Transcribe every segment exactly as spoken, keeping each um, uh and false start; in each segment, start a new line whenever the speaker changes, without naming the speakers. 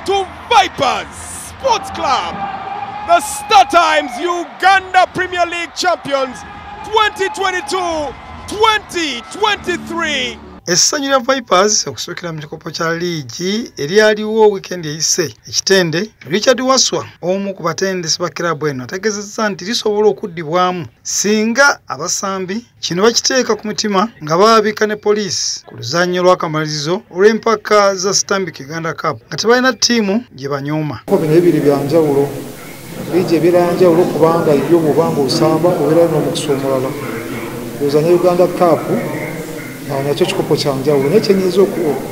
to Vipers Sports Club, the Star Times Uganda Premier League champions twenty twenty-two twenty twenty-three.
Essanyu lya Vipers okusukira mu kikopo kya liigi eryaliwo weekend eyise ekitende Richard Waswa omu ku batendesi ba club eno ategeezezza nti lisobola okuddibwamu singa abasambi kino bakiteeka ku mutima nga baabika ne poliisi ku luzannya lw'akamalirizo olw'empaka za Stanbic Uganda Cup nga tebalina ttiimu gye banyooma.
Bino ebiri byanjawulo liigi ebyeranjawulo kubanga ibyo mubanga osamba obeera n'omukisa omulala luzannya Uganda Cup nakyo kikopo kyanjawulo naye kyenyinza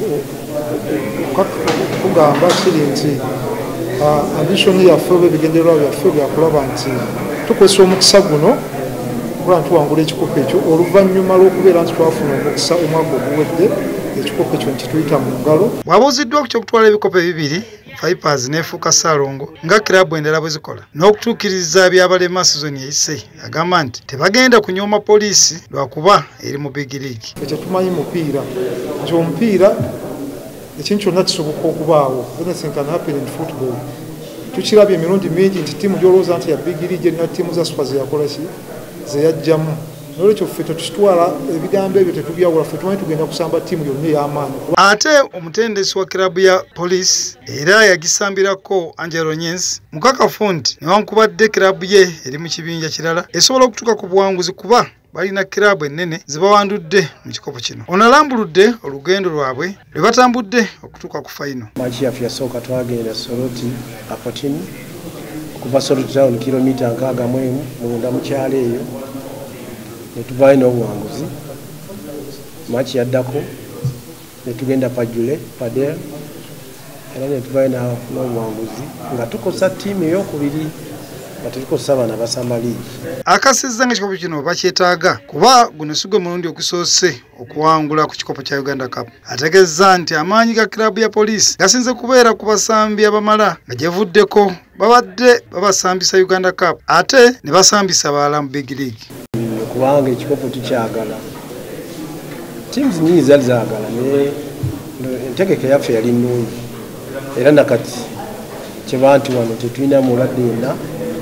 okugamba kiri nti ambitioni yaffe oba ebigendererwa byaffe byakulaba nti tukozesa omukisa guno okuba ntuwangula ekikopo ekyo oluvannyuma lw'okubeera nti twafuna omukisa omwaka oguwedde ekikopo ekyo nti tuyita mu ngalo.
Bw'abuuziddwa ku ky'okutwala ebikopo ebibiri Vipers n'efuuka Ssaalongo nga kiraabu endala bwe zikola n'okutuukiriza byabalema sizoni eyise agamba nti tebagenda kunyooma poliisi lwakuba eri mu big league.
Ekyo tumanyi mupiira nti omupiira ekintu kyonna kisoboka okubaawo. Anything can happen in football. Tukirabye emirundi mingi nti ttiimu gy'olowooza nti ya big league erina ttiimu za super zeyakola ki zeyajjamu. Nolwekyo ffe tetutwala ebigambo ebyo tetubyawula, ffe tumanyi tugenda kusamba ttiimu yonna ey'amaanyi.
Ate omutendesi wa kirabu ya poliisi era yagisambirako Angelo Nyens mukakafu nti newankubadde kirabu ye eri mu kibinja kirala esobola okutuuka ku buwanguzi kuba balina kirabu ennene zibawandudde mu kikopo kino. Ono alambuludde olugendo lwabwe lwe batambudde okutuuka ku fayino.
Machi yaffe yasooka twagenda Soroti Apotini okuva Soroti town kilomita nkaaga mu emu munda mu kyalo eyo netuvaayo n'obuwanguzi. Machi yaddako netugenda Pajule Padel era netuvaayo n'obuwanguzi nga tukosa ttiimu ey'okubiri nga tetukosa bana basamba liigi.
Akasizza nga ekikopo kino bakyetaaga kuba guno si gwe mulundi ogusoose okuwangula ku kikopo kya Uganda Cup. Ategeezza nti amaanyi ga kirabu ya poliisi gasinze kubeera ku basambi abamala nga gyevuddeko babadde babasambisa Uganda Cup ate ne basambisa balala mu big league.
Kubanga ekikopo tukyagala teams nyingi zaali zaagala naye entegeka yaffe yali nnungi era nakati kyebanti wano tetulina mulwadde yenna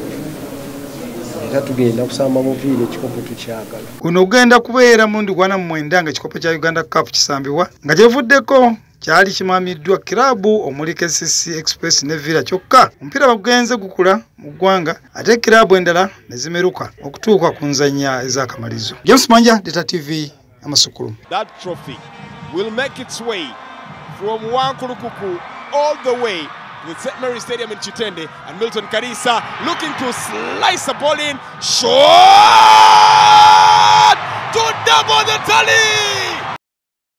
era tugenda kusamba mupiira ekikopo tukyagala.
Guno ogenda kubeera mulundi gwana mu mwenda nga ekikopo kya Uganda Cup kisambibwa nga gyevuddeko kyali kimamiddwa kirabu omuli K C C Express ne Villa kyokka omupiira bagugenze gukula mu ggwanga ate kirabu endala ne zimeruka okutuuka ku nzannya ez'akamalizo. James Manja, Data T V, Amasukulu.
That trophy will make its way from Wankulukuku all the way to Saint Mary Stadium in Chitende, and Milton Karisa looking to slice a ball in, shot to double the tally.